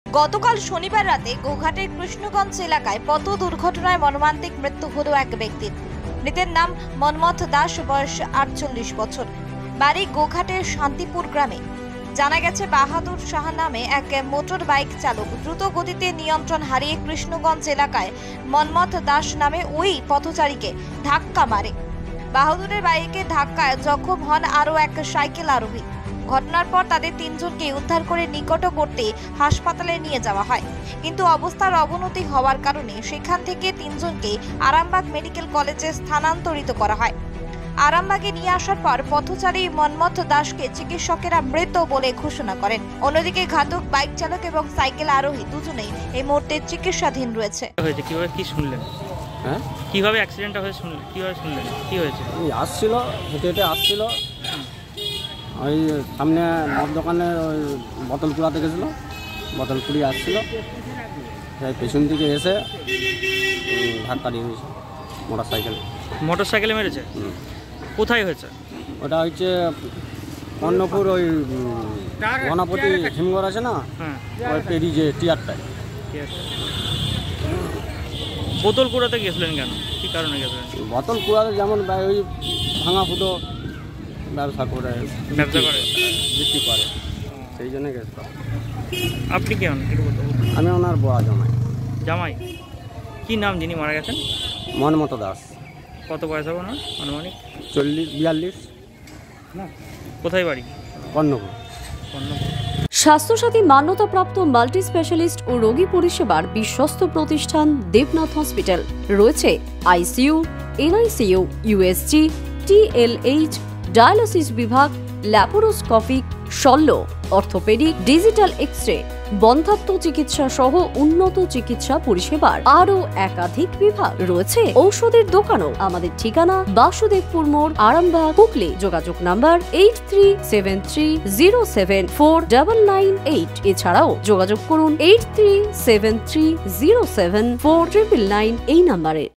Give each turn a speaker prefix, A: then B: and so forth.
A: গতকাল শনিবার রাতে গোঘাটের কৃষ্ণগঞ্জ এলাকায় পথ দুর্ঘটনায় মর্মান্তিক মৃত্যু হলো এক ব্যক্তির। মৃতের নাম মনমথ দাস, বয়স 48 বছর, বাড়ি গোঘাটের শান্তিপুর গ্রামে। জানা গেছে বাহাদুর শাহ নামে এক মোটর বাইক চালক দ্রুত গতিতে নিয়ন্ত্রণ হারিয়ে কৃষ্ণগঞ্জ এলাকায় মনমথ দাস নামে ওই পথচারীকে ধাক্কা মারে। বাহাদুরের বাইকে ধাক্কায় জখম হন আরও এক সাইকেল আরোহী। ঘটনার পর তাদের তিনজনকে উদ্ধার করে নিকটবর্তী হাসপাতালে নিয়ে যাওয়া হয়, কিন্তু অবস্থার অবনতি হওয়ার কারণে সেখান থেকে তিনজনকে আরামবাগ মেডিকেল কলেজে স্থানান্তরিত করা হয়। আরামবাগে নিয়ে আসার পর পথচারী মনমথ দাসকে চিকিৎসকেরা মৃত বলে ঘোষণা করেন। অন্যদিকে ঘাতক বাইক চালক এবং সাইকেল আরোহী দুজনেই এই মুহূর্তে চিকিৎসাধীন রয়েছে।
B: কিভাবে কি শুনলেন? হ্যাঁ, কিভাবে অ্যাক্সিডেন্টটা হয়ে শুনলেন? কিভাবে শুনলেন কি হয়েছে?
C: আসছিল, হেঁটে হেঁটে আসছিল, ওই সামনে মদ দোকানে ওই বোতল কুড়াতে গেছিলো, বোতল কুড়িয়ে আসছিল, পেছন দিকে এসে ধাক্কা দিয়ে দিয়েছে মোটর সাইকেলে
B: মেরেছে। কোথায় হয়েছে?
C: ওটা হচ্ছে অন্নপুর, ওই ঘনাপতি হিমঘর আছে না, ওই পেরি যে টিয়ারটায়।
B: বোতল কুড়াতে গেছিলেন কেন? কি কারণে গেছিলেন?
C: বোতল কুড়াতে যেমন ওই ভাঙা ফুটো ব্যবসা করে বিক্রি করে, সেই জন্য গেছিল।
B: আপনি কেমন?
C: আমি ওনার বড়
B: জামাই। কি নাম যিনি মারা গেছেন?
C: মনমথ দাস।
B: কত বয়স হবে ওনার? আনুমানিক
C: 40-42।
B: কোথায় বাড়ি?
C: কর্ণপুর।
D: স্বাস্থ্যসাথী মান্যতাপ্রাপ্ত মাল্টি স্পেশালিস্ট ও রোগী পরিষেবার বিশ্বস্ত প্রতিষ্ঠান দেবনাথ হসপিটাল। রয়েছে ICU, NICU, USG, TLH, dialysis বিভাগ, ল্যাপারোস্কোপিক, শল্য, অর্থোপেডিক, ডিজিটাল এক্স-রে, বন্ধ্যাত্ব চিকিৎসা সহ উন্নত চিকিৎসা পরিষেবার আরও একাধিক বিভাগ রয়েছে। ঔষধের দোকানও। আমাদের ঠিকানা বাসুদেবপুর মোড়, আরামবাগ, হুগলি। যোগাযোগ নাম্বার 8373074998। এছাড়াও যোগাযোগ করুন 8373074999 এই নাম্বারে।